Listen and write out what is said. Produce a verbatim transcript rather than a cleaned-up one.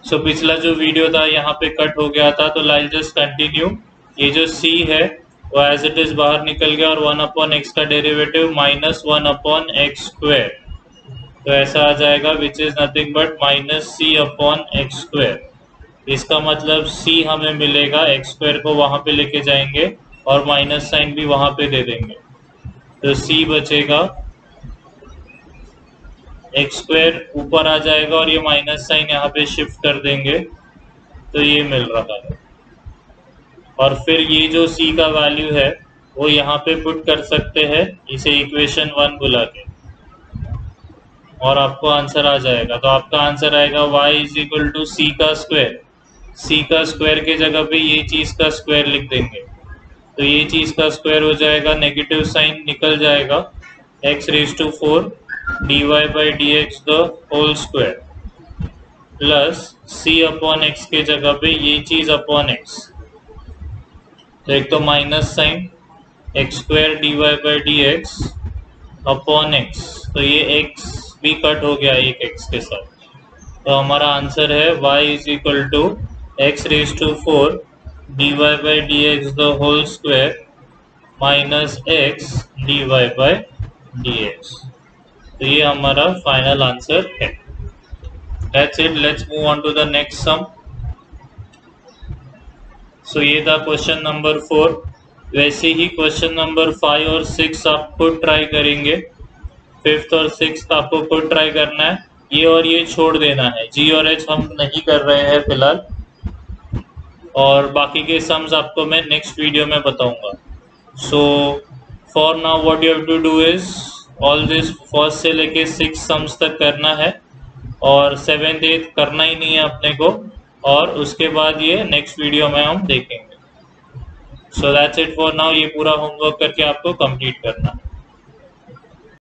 सो so, पिछला जो video था यहाँ पे कट हो गया था, तो लाइक जस्ट कंटिन्यू। ये जो c है वो एज इट इज बाहर निकल गया और वन अपॉन एक्स का derivative minus one upon x square, तो ऐसा आ जाएगा which is nothing but minus c upon x square. इसका मतलब c हमें मिलेगा, एक्स स्क्वायर को वहां पे लेके जाएंगे और माइनस साइन भी वहां पे दे देंगे, तो c बचेगा, एक्स स्क्वायर ऊपर आ जाएगा और ये माइनस साइन यहाँ पे शिफ्ट कर देंगे, तो ये मिल रहा है। और फिर ये जो c का वैल्यू है वो यहाँ पे पुट कर सकते हैं, इसे इक्वेशन वन बुला के, और आपको आंसर आ जाएगा। तो आपका आंसर आएगा y is equal to c का स्क्वायर। c का स्क्वायर के जगह पे ये चीज का स्क्वायर लिख देंगे, तो ये चीज का स्क्वायर हो जाएगा, नेगेटिव साइन निकल जाएगा, x raise to four d y by d x the whole square plus c upon x के जगह पे ये चीज अपॉन x, तो एक तो minus sine x square d y by d x upon x, तो ये x भी कट हो गया एक x के साथ, तो हमारा आंसर है y is equal to x raise to four d y by d x the whole square minus x d y by d x. तो ये हमारा फाइनल आंसर है। That's it. Let's move on to the next sum. So ये था question number four. वैसे ही question number five और six आप खुद ट्राई करेंगे, फिफ्थ और सिक्स आपको खुद ट्राई करना है, ये और ये छोड़ देना है, जी और एच हम नहीं कर रहे हैं फिलहाल, और बाकी के सम्स आपको मैं नेक्स्ट वीडियो में बताऊंगा। So for now what you have to do is all this first से लेके सिक्स सम्स तक करना है, और सेवेंथ एथ करना ही नहीं है अपने को, और उसके बाद ये नेक्स्ट वीडियो में हम देखेंगे। So that's it for now. ये पूरा होमवर्क करके आपको कंप्लीट करना है।